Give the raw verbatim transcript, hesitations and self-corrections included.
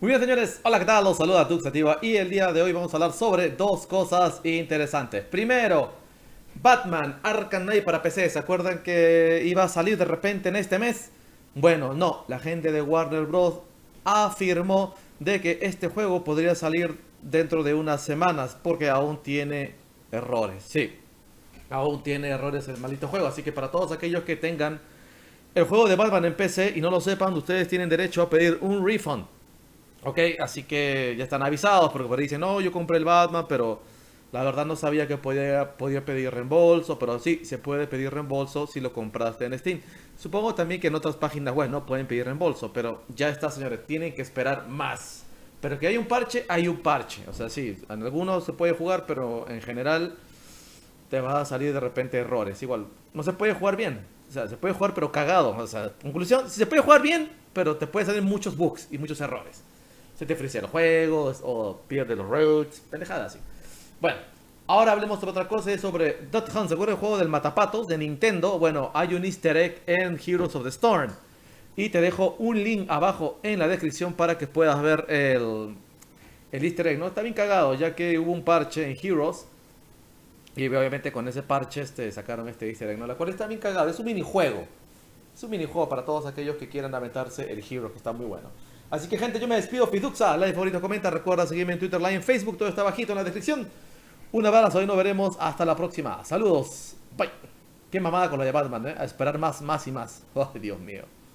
Muy bien, señores, hola, ¿qué tal? Los saluda Dux Sativa y el día de hoy vamos a hablar sobre dos cosas interesantes. Primero, Batman Arkham Knight para P C. ¿Se acuerdan que iba a salir de repente en este mes? Bueno, no, la gente de Warner Bros. Afirmó de que este juego podría salir dentro de unas semanas porque aún tiene errores. Sí, aún tiene errores el maldito juego, así que para todos aquellos que tengan el juego de Batman en P C y no lo sepan, ustedes tienen derecho a pedir un refund. Ok, así que ya están avisados porque por ahí dicen, no, yo compré el Batman, pero la verdad no sabía que podía, podía pedir reembolso, pero sí, se puede pedir reembolso si lo compraste en Steam. Supongo también que en otras páginas web no pueden pedir reembolso, pero ya está, señores, tienen que esperar más. Pero que hay un parche, hay un parche. O sea, sí, en algunos se puede jugar, pero en general te va a salir de repente errores. Igual, no se puede jugar bien. O sea, se puede jugar pero cagado. O sea, conclusión, sí se puede jugar bien, pero te puede salir muchos bugs y muchos errores. Se te frisea el juego o pierde los roads, pendejadas así. Bueno, ahora hablemos sobre otra cosa, es sobre Duck Hunt. ¿Se acuerda el juego del matapatos de Nintendo? Bueno, hay un easter egg en Heroes of the Storm. Y te dejo un link abajo en la descripción para que puedas ver el, el easter egg, ¿no? Está bien cagado, ya que hubo un parche en Heroes. Y obviamente con ese parche este, sacaron este easter egg, ¿no? La cual está bien cagado, es un minijuego. Es un minijuego para todos aquellos que quieran aventarse el Heroes, que está muy bueno. Así que, gente, yo me despido. Fiduxa, like, favorito, comenta. Recuerda seguirme en Twitter, Live, en Facebook. Todo está bajito en la descripción. Un abrazo y nos veremos hasta la próxima. Saludos. Bye. Qué mamada con lo de Batman, ¿eh? A esperar más, más y más. Oh, Dios mío.